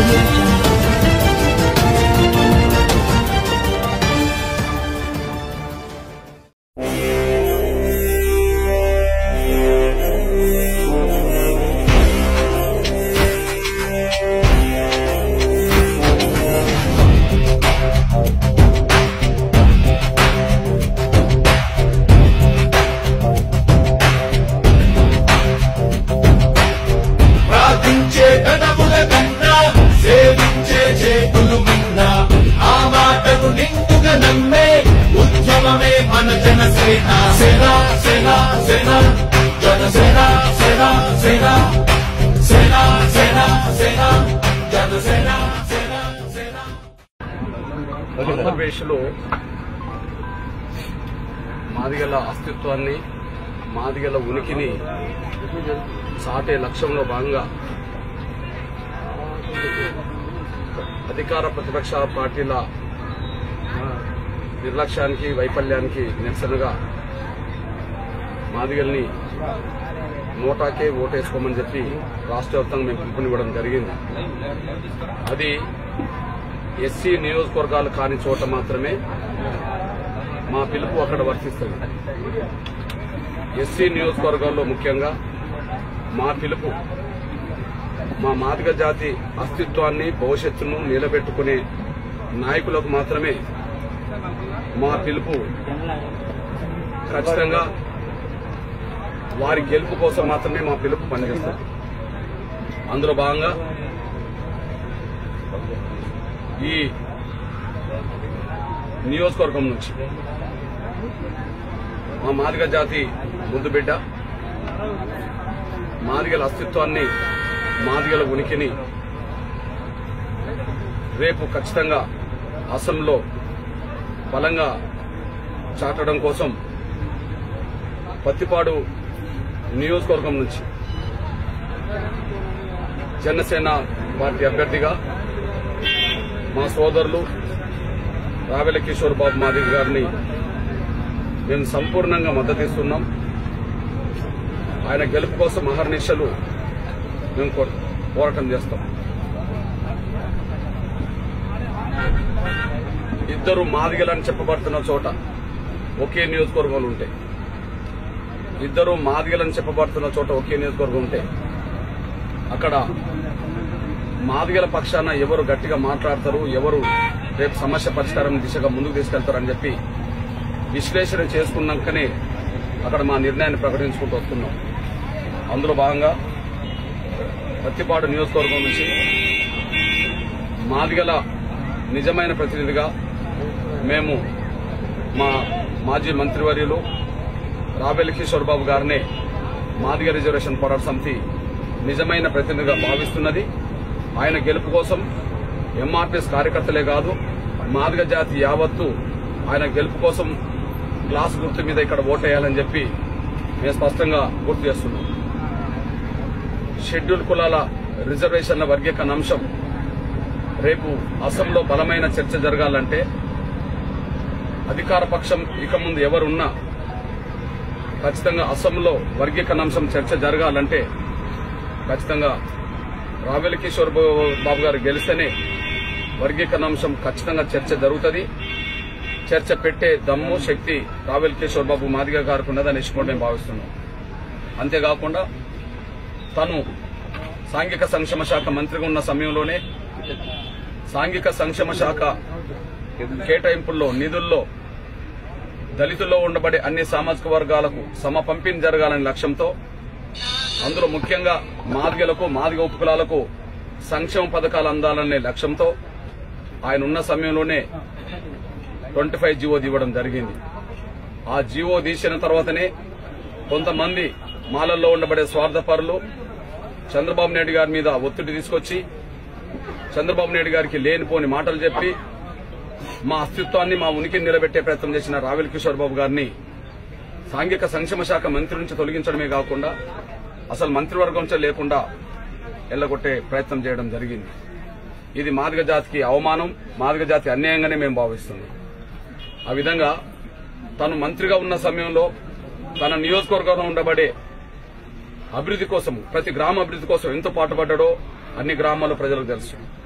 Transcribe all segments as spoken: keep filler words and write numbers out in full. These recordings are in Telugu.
audio jungle. ఆంధ్రప్రదేశ్లో మాదిగల అస్తిత్వాన్ని మాదిగల ఉనికిని సాటే లక్ష్యంలో భాగంగా అధికార ప్రతిపక్ష పార్టీల నిర్లక్ష్యానికి వైఫల్యానికి నిరసనగా మాదిగల్ని నోటాకే ఓటేసుకోమని చెప్పి రాష్ట్ర వ్యాప్తంగా మేము పిలుపునివ్వడం జరిగింది. అది ఎస్సీ నియోజకవర్గాలు కాని చోట మాత్రమే మా పిలుపు అక్కడ వర్తిస్తుంది. ఎస్సీ నియోజకవర్గాల్లో ముఖ్యంగా మా పిలుపు మా మాదిగ జాతి అస్తిత్వాన్ని భవిష్యత్తును నిలబెట్టుకునే నాయకులకు మాత్రమే మా పిలుపు. ఖచ్చితంగా వారి గెలుపు కోసం మాత్రమే మా పిలుపు పనిచేస్తుంది. అందులో భాగంగా ఈ నియోజకవర్గం నుంచి మా మాదిగ జాతి ముద్దుబిడ్డ మాదిగల అస్తిత్వాన్ని మాదిగల ఉనికిని రేపు ఖచ్చితంగా అసెంబ్లీలో బలంగా చాటడం కోసం పత్తిపాడు నియోజకవర్గం నుంచి జనసేన పార్టీ అభ్యర్థిగా మా సోదరులు రావెల కిషోర్ బాబు మాదిగ గారిని మేము సంపూర్ణంగా మద్దతిస్తున్నాం. ఆయన గెలుపు కోసం అహర్నిశలు మేము పోరాటం చేస్తాం. ఇద్దరు మాదిగలని చెప్పబడుతున్న చోట ఒకే నియోజకవర్గాలు ఉంటాయి. ఇద్దరు మాదిగలని చెప్పబడుతున్న చోట ఒకే నియోజకవర్గం ఉంటే అక్కడ మాదిగల పక్షాన ఎవరు గట్టిగా మాట్లాడతారు, ఎవరు రేపు సమస్య పరిష్కారం దిశగా ముందుకు తీసుకెళ్తారని చెప్పి విశ్లేషణ చేసుకున్నాకనే అక్కడ మా నిర్ణయాన్ని ప్రకటించుకుంటూ వస్తున్నాం. అందులో భాగంగా పత్తిపాడు నియోజకవర్గం నుంచి మాదిగల నిజమైన ప్రతినిధిగా మేము మా మాజీ మంత్రివర్యులు రావెల కిషోర్ బాబు గారినే మాదిగ రిజర్వేషన్ పోరాట సమితి నిజమైన ప్రతినిధిగా భావిస్తున్నది. ఆయన గెలుపు కోసం ఎంఆర్పీఎస్ కార్యకర్తలే కాదు మాదిగ జాతి యావత్తు ఆయన గెలుపు కోసం గ్లాస్ గుర్తు మీద ఇక్కడ ఓటేయాలని చెప్పి మేము స్పష్టంగా గుర్తు చేస్తున్నాం. షెడ్యూల్ కులాల రిజర్వేషన్ల వర్గీకరణ అంశం రేపు అసెంబ్లీలో బలమైన చర్చ జరగాలంటే అధికార పక్షం ఇక ముందు ఎవరున్నా ఖచ్చితంగా అసెంబ్లీలో వర్గీకరణ అంశం చర్చ జరగాలంటే ఖచ్చితంగా రావెల కిషోర్ బాబు గారు గెలిస్తేనే వర్గీకరణ అంశం ఖచ్చితంగా చర్చ జరుగుతుంది. చర్చ పెట్టే దమ్ము శక్తి రావెల కిషోర్ బాబు మాదిగ గారికి ఉన్నదని ఇష్టం మేము భావిస్తున్నాం. అంతేకాకుండా తను సాంఘిక సంక్షేమ శాఖ మంత్రిగా ఉన్న సమయంలోనే సాంఘిక సంక్షేమ శాఖ కేటాయింపుల్లో నిధుల్లో దళితుల్లో ఉండబడే అన్ని సామాజిక వర్గాలకు సమ పంపిణీ జరగాలనే లక్ష్యంతో అందులో ముఖ్యంగా మాదిగలకు మాదిగ ఉపకులాలకు సంక్షేమ పథకాలు అందాలనే లక్ష్యంతో ఆయన ఉన్న సమయంలోనే ట్వంటీ ఫైవ్ జీవో ఇవ్వడం జరిగింది. ఆ జీవో తీసిన తర్వాతనే కొంతమంది మాలల్లో ఉండబడే స్వార్థపరులు చంద్రబాబు నాయుడు గారి మీద ఒత్తిడి తీసుకొచ్చి చంద్రబాబు నాయుడు గారికి లేనిపోని మాటలు చెప్పి మా అస్తిత్వాన్ని మా ఉనికిని నిలబెట్టే ప్రయత్నం చేసిన రావెల కిషోర్ బాబు గారిని సాంఘిక సంక్షేమ శాఖ మంత్రి నుంచి తొలగించడమే కాకుండా అసలు మంత్రివర్గం లేకుండా ఎల్లగొట్టే ప్రయత్నం చేయడం జరిగింది. ఇది మాదిగ జాతికి అవమానం, మాదిగ జాతి అన్యాయంగానే మేము భావిస్తున్నాం. ఆ విధంగా తను మంత్రిగా ఉన్న సమయంలో తన నియోజకవర్గంలో ఉండబడే అభివృద్ధి కోసం, ప్రతి గ్రామ అభివృద్ధి కోసం ఎంతో పాటుపడ్డాడో అన్ని గ్రామాల్లో ప్రజలకు తెలుసు.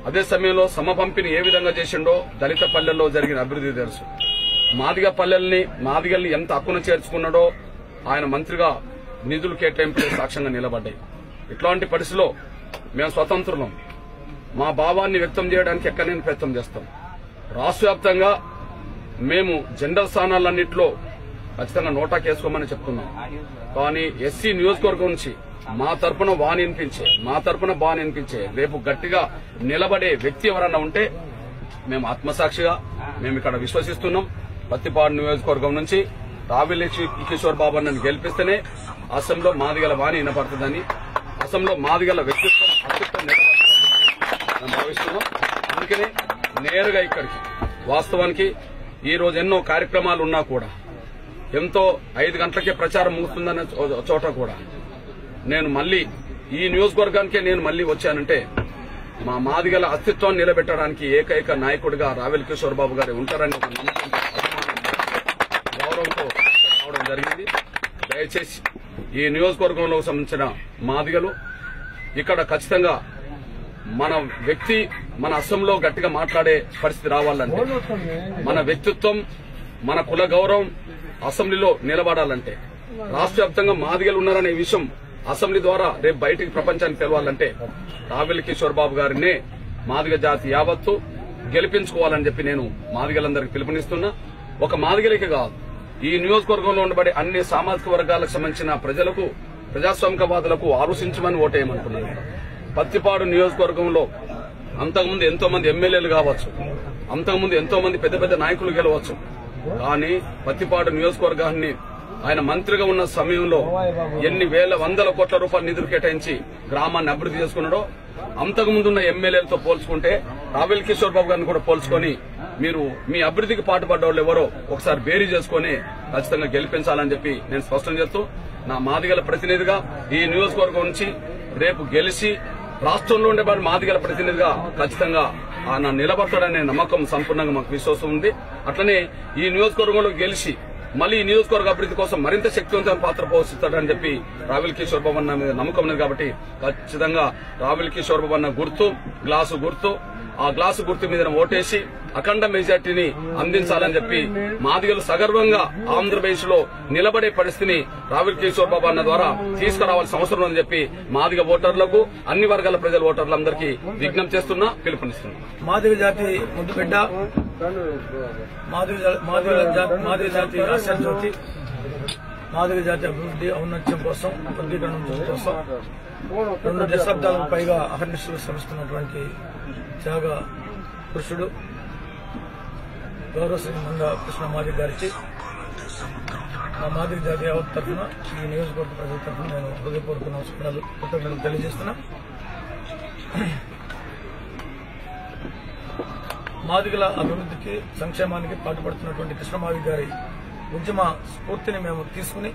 అదే సమయంలో సమ పంపిణీ ఏ విధంగా చేసిండో దళిత పల్లెల్లో జరిగిన అభివృద్ధి తెలుసు. మాదిగ పల్లెల్ని మాదిగల్ని ఎంత హక్కున చేర్చుకున్నాడో ఆయన మంత్రిగా నిధులు కేటాయింపులే సాక్ష్యంగా నిలబడ్డాయి. ఇట్లాంటి పరిస్థితిలో మేము స్వతంత్రులం. మా భావాన్ని వ్యక్తం చేయడానికి ఎక్కడైనా ప్రయత్నం చేస్తాం. రాష్ట్ర వ్యాప్తంగా మేము జనరల్ స్థానాలన్నింటిలో ఖచ్చితంగా నోటా కేసుకోమని చెప్తున్నాం. కానీ ఎస్సీ నియోజకవర్గం నుంచి మా తరపున వాని వినిపించే మా తరపున బాని వినిపించే రేపు గట్టిగా నిలబడే వ్యక్తి ఎవరన్నా ఉంటే మేము ఆత్మసాక్షిగా మేము ఇక్కడ విశ్వసిస్తున్నాం. పత్తిపాడు నియోజకవర్గం నుంచి రావిలి కిషోర్ బాబు నన్ను గెలిపిస్తేనే అసెంబ్లీలో మాదిగల వాణి వినపడుతుందని, అసెంబ్లీలో మాదిగల వ్యక్తిత్వం అస్తిత్వం నిలబడుతుందని మేము భావిస్తున్నాం. అందుకనే నేరుగా ఇక్కడికి వాస్తవానికి ఈ రోజు ఎన్నో కార్యక్రమాలు ఉన్నా కూడా ఎంతో ఐదు గంటలకే ప్రచారం ముగుస్తుందన్న చోట కూడా నేను మళ్లీ ఈ నియోజకవర్గానికే నేను మళ్లీ వచ్చానంటే మా మాదిగల అస్తిత్వాన్ని నిలబెట్టడానికి ఏకైక నాయకుడిగా రావెల్ కిషోర్ బాబు గారు ఉంటారని ఒక నమ్మకం గౌరవంతో రావడం జరిగింది. దయచేసి ఈ నియోజకవర్గంలో సంబంధించిన మాదిగలు ఇక్కడ ఖచ్చితంగా మన వ్యక్తి మన అసెంబ్లీలో గట్టిగా మాట్లాడే పరిస్థితి రావాలంటే, మన వ్యక్తిత్వం మన కుల గౌరవం అసెంబ్లీలో నిలబడాలంటే, రాష్ట్ర వ్యాప్తంగా మాదిగలు ఉన్నారనే విషయం అసెంబ్లీ ద్వారా రేపు బయటికి ప్రపంచానికి తెలవాలంటే రావెల్ కిషోర్ బాబు గారినే మాదిగ జాతి యావత్తు గెలిపించుకోవాలని చెప్పి నేను మాదిగలందరికీ పిలుపునిస్తున్నా. ఒక మాదిగలకి కాదు, ఈ నియోజకవర్గంలో ఉండబడే అన్ని సామాజిక వర్గాలకు సంబంధించిన ప్రజలకు ప్రజాస్వామికవాదులకు ఆలోచించమని ఓటేయమనుకున్నాను. పత్తిపాడు నియోజకవర్గంలో అంతకుముందు ఎంతో మంది ఎమ్మెల్యేలు కావచ్చు, అంతకుముందు ఎంతో మంది పెద్ద పెద్ద నాయకులు గెలవచ్చు. కానీ పత్తిపాడు నియోజకవర్గాన్ని ఆయన మంత్రిగా ఉన్న సమయంలో ఎన్ని వేల వందల కోట్ల రూపాయల నిధులు కేటాయించి గ్రామాన్ని అభివృద్ధి చేసుకున్నాడో అంతకుముందున్న ఎమ్మెల్యేలతో పోల్చుకుంటే రావెల్ కిషోర్ బాబు గారిని కూడా పోల్చుకొని మీరు మీ అభివృద్ధికి పాటుపడ్డ వాళ్ళు ఎవరో ఒకసారి బేరీ చేసుకుని ఖచ్చితంగా గెలిపించాలని చెప్పి నేను స్పష్టం చేస్తూ నా మాదిగల ప్రతినిధిగా ఈ నియోజకవర్గం నుంచి రేపు గెలిచి రాష్ట్రంలో ఉండే వారి మాదిగల ప్రతినిధిగా ఖచ్చితంగా ఆయన నిలబడతాడనే నమ్మకం సంపూర్ణంగా మాకు విశ్వాసం ఉంది. అట్లనే ఈ నియోజకవర్గంలో గెలిచి మళ్లీ ఈ నియోజకవర్గ అభివృద్ధి కోసం మరింత శక్తివంతమైన పాత్ర పోషిస్తాడని చెప్పి రావెల్ కిషోర్ బాబు అన్న మీద నమ్మకం ఉంది. కాబట్టి ఖచ్చితంగా రావెల్ కిషోర్ బాబు అన్న గుర్తు గ్లాసు గుర్తు ఆ గ్లాసు గుర్తు మీద ఓటేసి అఖండ మెజార్టీని అందించాలని చెప్పి మాదిగలు సగర్వంగా ఆంధ్రప్రదేశ్ లో నిలబడే పరిస్థితిని రావెల్ కిషోర్ బాబు అన్న ద్వారా తీసుకురావాల్సిన అవసరం ఉందని చెప్పి మాదిగ ఓటర్లకు అన్ని వర్గాల ప్రజల ఓటర్లందరికీ విజ్ఞప్తి చేస్తున్నా, పిలుపునిస్తున్నా. మాదిగ జాతి ముద్దుబిడ్డ, మాదిగ జాతి ఆశాజ్యోతి, మాదిగ జాతి అభివృద్ధి ఔన్నత్యం కోసం వర్గీకరణ కోసం రెండు దశాబ్దాలకు పైగా అహర్నిశలు శ్రమిస్తున్నటువంటి త్యాగ పురుషుడు గౌరవ శ్రీ మంద కృష్ణ మాదిగ గారికి మా మాదిగ జాతి యావత్ తరఫున ఈ నియోజకవర్గ ప్రజల తరఫున నేను హృదయపూర్వక నమస్కారాలు కృతజ్ఞతలు తెలియజేస్తున్నా. మాదిగల అభివృద్ధికి సంక్షేమానికి పాటుపడుతున్నటువంటి కృష్ణ మాదిగ గారి ఉద్యమ స్ఫూర్తిని మేము తీసుకుని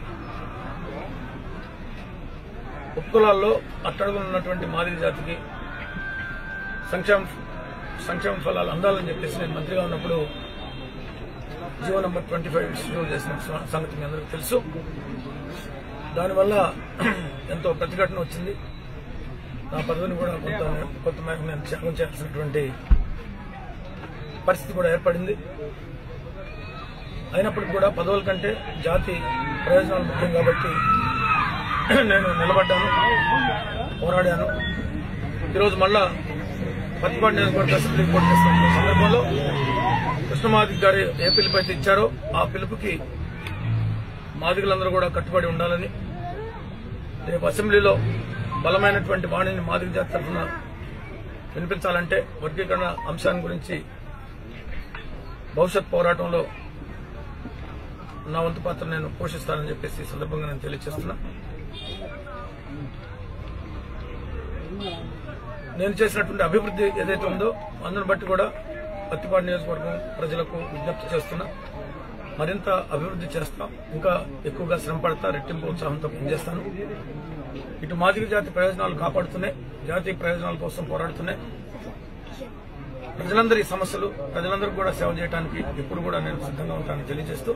ఉపకులాల్లో అట్టడుగులు ఉన్నటువంటి మాదిగ జాతికి సంక్షేమ సంక్షేమ ఫలాలు అందాలని చెప్పేసి నేను మంత్రిగా ఉన్నప్పుడు GO number twenty five issue చేసిన సంగతి మీ అందరికీ తెలుసు. దానివల్ల ఎంతో ప్రతిఘటన వచ్చింది. నా పదవిని కూడా కొంత కొంత మేరకు నేను త్యాగం చేయాల్సినటువంటి పరిస్థితి కూడా ఏర్పడింది. అయినప్పటికీ కూడా పదవుల కంటే జాతి ప్రయోజనాలు ముఖ్యం కాబట్టి నేను నిలబడ్డాను, పోరాడాను. ఈరోజు మళ్ళా పత్తిపాడు నియోజకవర్గ అసెంబ్లీ పోటీ చేస్తున్న సందర్భంలో కృష్ణమాదిగ గారు ఏ పిలుపు అయితే ఇచ్చారో ఆ పిలుపుకి మాదిగలందరూ కూడా కట్టుబడి ఉండాలని, రేపు అసెంబ్లీలో బలమైనటువంటి వాణిని మాదిగ జాతి తరఫున వినిపించాలంటే వర్గీకరణ అంశాన్ని గురించి భవిష్యత్ పోరాటంలో నా వంతు పాత్ర నేను పోషిస్తానని చెప్పేసి ఈ సందర్భంగా నేను తెలియజేస్తున్నా. నేను చేసినటువంటి అభివృద్ధి ఏదైతే ఉందో అందుని బట్టి కూడా పత్తిపాడు నియోజకవర్గం ప్రజలకు విజ్ఞప్తి చేస్తున్నా. మరింత అభివృద్ధి చేస్తాం, ఇంకా ఎక్కువగా శ్రమ పడతా, రెట్టింపు ఉత్సాహంతో పనిచేస్తాను. ఇటు మాదిగ జాతి ప్రయోజనాలు కాపాడుతున్నాయి, జాతీయ ప్రయోజనాల కోసం పోరాడుతున్నాయి. ప్రజలందరి సమస్యలు ప్రజలందరికీ కూడా సేవ చేయడానికి ఎప్పుడు కూడా నేను సిద్ధంగా ఉంటానని తెలియజేస్తూ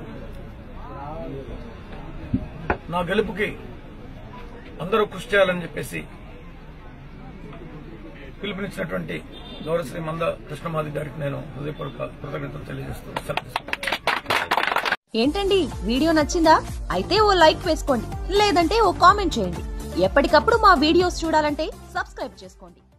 నా గెలుపుకి అందరూ కృషి చేయాలని చెప్పేసి పిలుపునిచ్చినటువంటి గౌరవశ్రీ మంద కృష్ణమాది గారికి నేను హృదయపూర్వక కృతజ్ఞతలు తెలియజేస్తూ సెలవు. ఏంటండి వీడియో నచ్చిందా? అయితే ఓ లైక్ వేసుకోండి, లేదంటే ఓ కామెంట్ చేయండి. ఎప్పటికప్పుడు మా వీడియోస్ చూడాలంటే సబ్స్క్రైబ్ చేసుకోండి.